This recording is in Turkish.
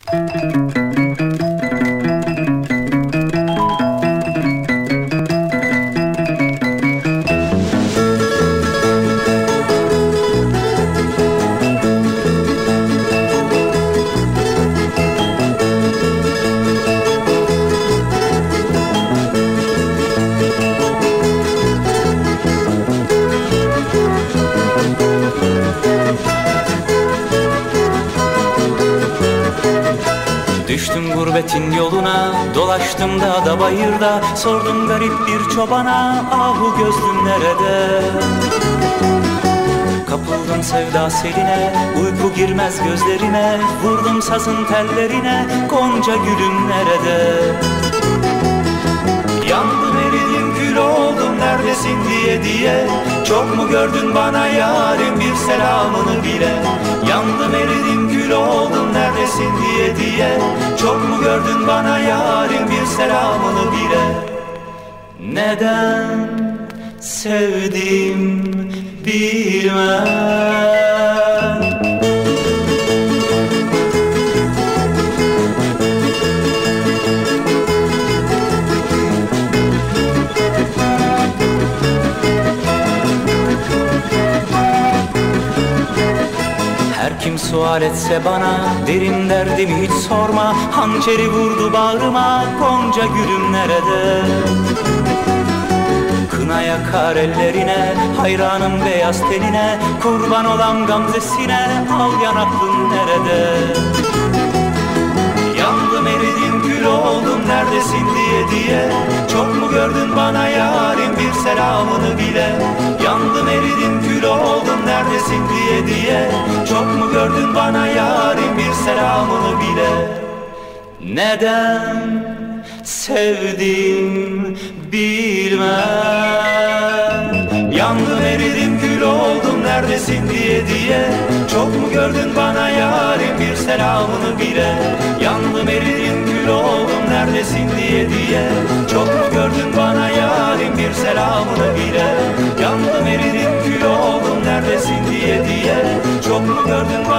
Düştüm gurbetin yoluna, dolaştım dağda bayırda, sordum garip bir çobana, ahu gözlüm nerede? Kapıldım sevda seline, uyku girmez gözlerime, vurdum sazın tellerine, gonca gülüm nerede? Yandım eridim kül oldum neredesin diye diye, çok mu gördün bana yarim bir selamını bile? Yandım eridim kül oldum neredesin diye diye, çok mu gördün bana yarim bir selamını bile? Neden sevdim bilmem. Her kim sual etse bana, derin derdimi hiç sorma, hançeri vurdu bağrıma, gonca gülüm nerede? Kına yakar ellerine, hayranım beyaz tenine, kurban olan gamzesine, al yanaklım nerede? Yandım eridim kül oldum neredesin diye diye, çok mu gördün bana yarim bir selamını bile? Yandım eridim kül oldum neredesin diye diye, çok mu gördün bana yarim bir selamını bile? Neden sevdim bilmem. Yandım eridim kül oldum neredesin diye diye, çok mu gördün bana yarim bir selamını bile? Yandım eridim kül oldum neredesin diye diye, çok mu gördün bana yarim bir selamını bile? Yandım eridim kül oldum neredesin diye diye, çok mu gördün bana